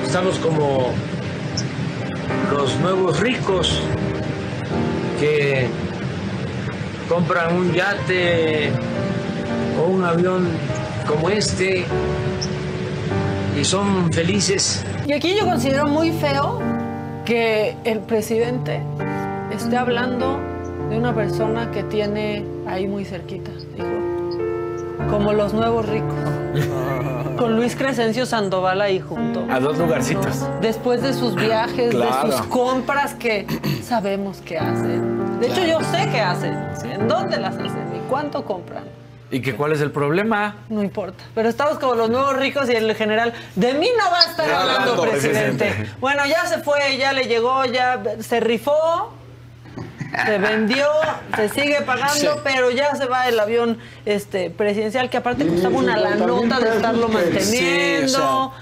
Estamos como los nuevos ricos que compran un yate o un avión como este y son felices. Y aquí yo considero muy feo que el presidente esté hablando de una persona que tiene ahí muy cerquita, dijo, como los nuevos ricos, con Luis Crescencio Sandoval ahí junto. A dos lugarcitos. Después de sus viajes, Claro. de sus compras que sabemos que hacen. De hecho, yo sé qué hacen, en dónde las hacen y cuánto compran. ¿Y que cuál es el problema? No importa. Pero estamos como los nuevos ricos y el general, de mí no va a estar hablando, presidente. Bueno, ya se fue, ya le llegó, ya se rifó, se vendió, se sigue pagando, pero ya se va el avión presidencial, que aparte costaba una la nota de estarlo manteniendo. Sí, o sea,